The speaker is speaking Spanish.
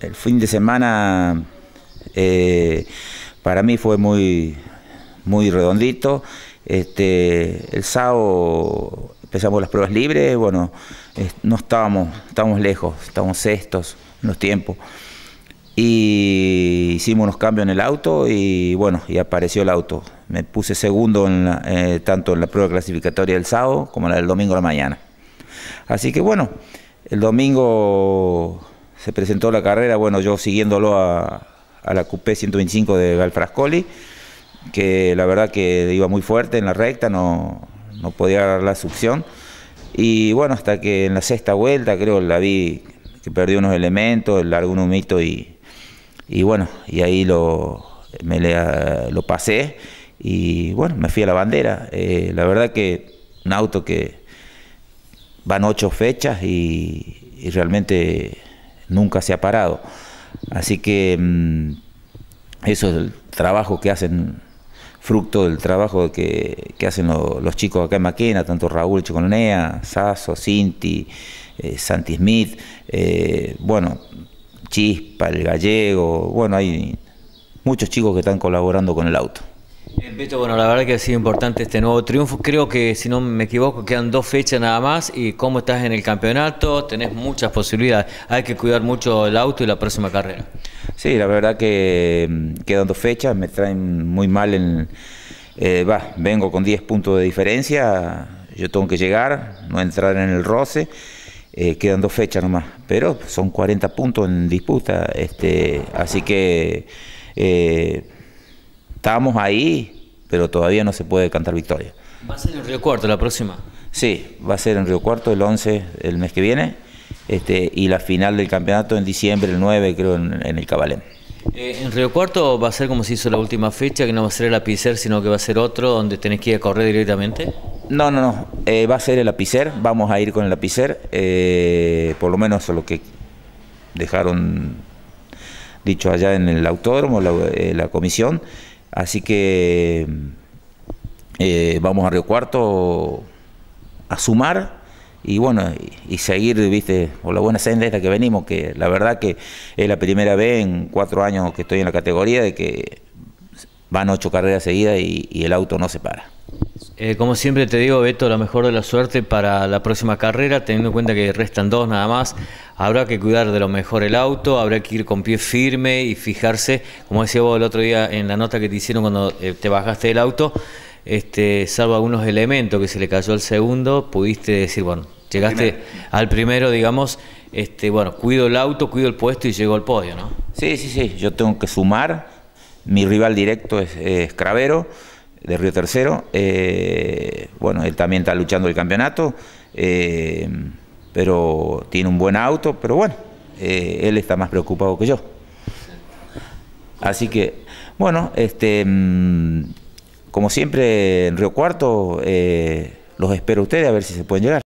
el fin de semana para mí fue muy redondito. El sábado empezamos las pruebas libres, bueno, no estábamos lejos, estábamos sextos en los tiempos. Y hicimos unos cambios en el auto y bueno, y apareció el auto. Me puse segundo tanto en la prueba clasificatoria del sábado como en la del domingo a la mañana. Así que bueno, el domingo se presentó la carrera, bueno, yo siguiéndolo a la Coupé 125 de Galfrascoli, que la verdad que iba muy fuerte en la recta, no podía agarrar la succión. Y bueno, hasta que en la sexta vuelta creo la vi que perdió unos elementos, largó un humito y bueno, y ahí lo pasé y bueno, me fui a la bandera. La verdad que un auto que van 8 fechas y realmente nunca se ha parado. Así que eso es el trabajo que hacen, fruto del trabajo que hacen los chicos acá en Maquena, tanto Raúl Chicolnea, Sasso, Cinti, Santi Smith, bueno, Chispa, el Gallego, bueno, hay muchos chicos que están colaborando con el auto. Beto, bueno, la verdad que ha sido importante este nuevo triunfo. Creo que, si no me equivoco, quedan 2 fechas nada más. ¿Y cómo estás en el campeonato? Tenés muchas posibilidades. Hay que cuidar mucho el auto y la próxima carrera. Sí, la verdad que quedan 2 fechas. Me traen muy mal. Vengo con 10 puntos de diferencia. Yo tengo que llegar, no entrar en el roce. Quedan 2 fechas nomás. Pero son 40 puntos en disputa. Así que estamos ahí, pero todavía no se puede cantar victoria. ¿Va a ser en Río Cuarto la próxima? Sí, va a ser en Río Cuarto el 11 el mes que viene, y la final del campeonato en diciembre, el 9 creo, en el Cabalén. ¿En Río Cuarto va a ser como se hizo la última fecha, que no va a ser el Apicer, sino que va a ser otro, donde tenés que ir a correr directamente? No, va a ser el Apicer, vamos a ir con el Apicer, por lo menos lo que dejaron dicho allá en el autódromo, la comisión. Así que vamos a Río Cuarto a sumar y bueno, y seguir, viste, por la buena senda esta que venimos, que la verdad que es la primera vez en 4 años que estoy en la categoría de que van 8 carreras seguidas y el auto no se para. Como siempre te digo, Beto, la mejor de la suerte para la próxima carrera, teniendo en cuenta que restan 2 nada más. Habrá que cuidar de lo mejor el auto, habrá que ir con pie firme y fijarse, como decía vos el otro día en la nota que te hicieron cuando te bajaste del auto, salvo algunos elementos que se le cayó al segundo, pudiste decir, bueno, llegaste al primero, digamos, bueno, cuido el auto, cuido el puesto y llego al podio, ¿no? Sí, yo tengo que sumar. Mi rival directo es Cravero, de Río Tercero. Bueno, él también está luchando el campeonato, pero tiene un buen auto, pero bueno, él está más preocupado que yo. Así que, bueno, como siempre en Río Cuarto, los espero a ustedes a ver si se pueden llegar.